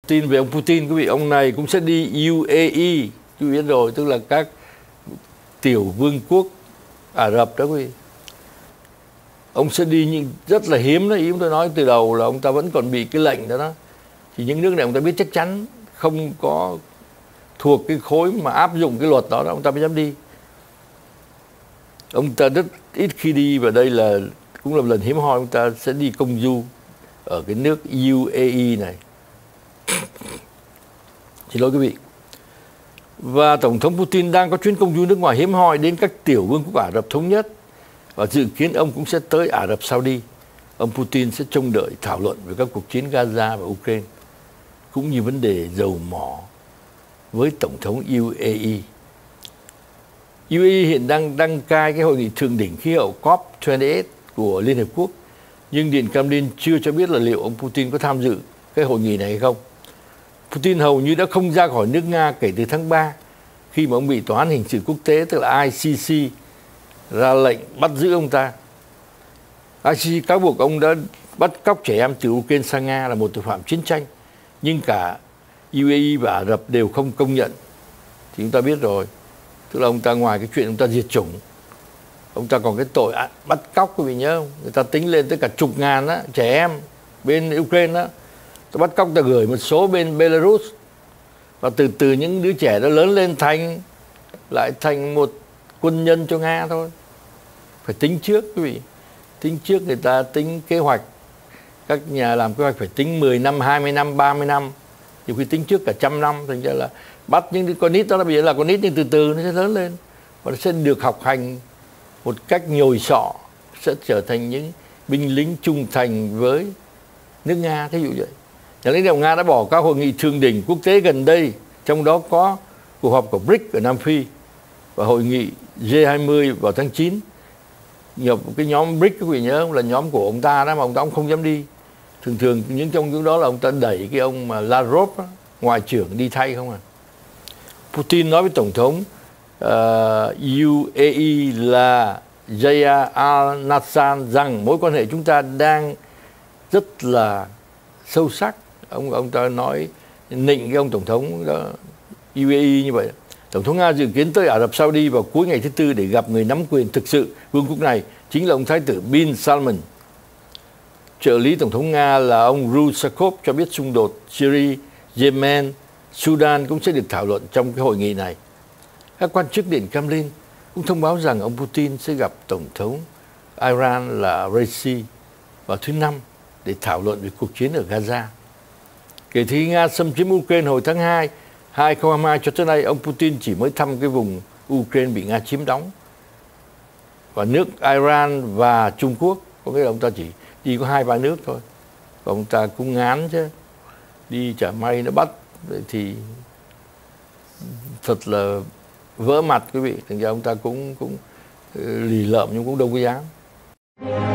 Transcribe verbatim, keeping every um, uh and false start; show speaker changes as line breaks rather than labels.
tin về ông Putin, quý vị, ông này cũng sẽ đi u a e, quý vị biết rồi, tức là các tiểu vương quốc Ả Rập đó quý vị. Ông sẽ đi nhưng rất là hiếm đó, ý chúng tôi nói từ đầu là ông ta vẫn còn bị cái lệnh đó đó. Thì những nước này ông ta biết chắc chắn không có thuộc cái khối mà áp dụng cái luật đó, đó ông ta mới dám đi. Ông ta rất ít khi đi, và đây là cũng là một lần hiếm hoi ông ta sẽ đi công du ở cái nước u a e này. Xin lỗi quý vị. Và Tổng thống Putin đang có chuyến công du nước ngoài hiếm hoi đến các tiểu vương quốc Ả Rập Thống Nhất, và dự kiến ông cũng sẽ tới Ả Rập Saudi. Ông Putin sẽ trông đợi thảo luận về các cuộc chiến Gaza và Ukraine, cũng như vấn đề dầu mỏ với Tổng thống u a e. u a e hiện đang đăng cai cái hội nghị thượng đỉnh khí hậu C O P hai mươi tám của Liên Hợp Quốc, nhưng Điện Kremlin chưa cho biết là liệu ông Putin có tham dự cái hội nghị này hay không. Putin hầu như đã không ra khỏi nước Nga kể từ tháng ba, khi mà ông bị Tòa án Hình sự Quốc tế, tức là I C C, ra lệnh bắt giữ ông ta. I C C cáo buộc ông đã bắt cóc trẻ em từ Ukraine sang Nga là một tội phạm chiến tranh, nhưng cả u a e và Ả Rập đều không công nhận. Thì chúng ta biết rồi, tức là ông ta ngoài cái chuyện ông ta diệt chủng, ông ta còn cái tội bắt cóc, quý vị nhớ không? Người ta tính lên tới cả chục ngàn đó, trẻ em bên Ukraine đó, ta bắt cóc, ta gửi một số bên Belarus, và từ từ những đứa trẻ đó lớn lên thành lại thành một quân nhân cho Nga thôi. Phải tính trước quý vị, tính trước, người ta tính kế hoạch, các nhà làm kế hoạch phải tính mười năm, hai mươi năm, ba mươi năm, nhiều khi tính trước cả trăm năm. Thành ra là bắt những đứa con nít đó, nó bây giờ là con nít, nhưng từ từ nó sẽ lớn lên và nó sẽ được học hành một cách nhồi sọ, sẽ trở thành những binh lính trung thành với nước Nga, thí dụ vậy. Nhà lãnh đạo Nga đã bỏ các hội nghị thượng đỉnh quốc tế gần đây, trong đó có cuộc họp của BRICS ở Nam Phi và hội nghị G hai mươi vào tháng chín. Nhập cái nhóm BRICS, quý vị nhớ là nhóm của ông ta đó, mà ông ta không dám đi. Thường thường những trong những đó là ông ta đẩy cái ông mà Lavrov đó, ngoại trưởng đi thay không à. Putin nói với Tổng thống uh, u a e là Jaya al-Nassan rằng mối quan hệ chúng ta đang rất là sâu sắc. Ông ông ta nói nịnh cái ông Tổng thống đó, u a e như vậy. Tổng thống Nga dự kiến tới Ả Rập Saudi vào cuối ngày thứ Tư để gặp người nắm quyền thực sự vương quốc này, chính là ông Thái tử Bin Salman. Trợ lý Tổng thống Nga là ông Rusakov cho biết xung đột Syria, Yemen, Sudan cũng sẽ được thảo luận trong cái hội nghị này. Các quan chức Điện Kremlin cũng thông báo rằng ông Putin sẽ gặp Tổng thống Iran là Raisi vào thứ Năm để thảo luận về cuộc chiến ở Gaza. Kể từ khi Nga xâm chiếm Ukraine hồi tháng hai, hai nghìn không trăm hai mươi hai cho tới nay, ông Putin chỉ mới thăm cái vùng Ukraine bị Nga chiếm đóng. Và nước Iran và Trung Quốc, có nghĩa là ông ta chỉ đi có hai ba nước thôi. Và ông ta cũng ngán chứ. Đi chả may nó bắt thì thật là vỡ mặt quý vị. Thành ra ông ta cũng cũng lì lợm nhưng cũng đâu có dám.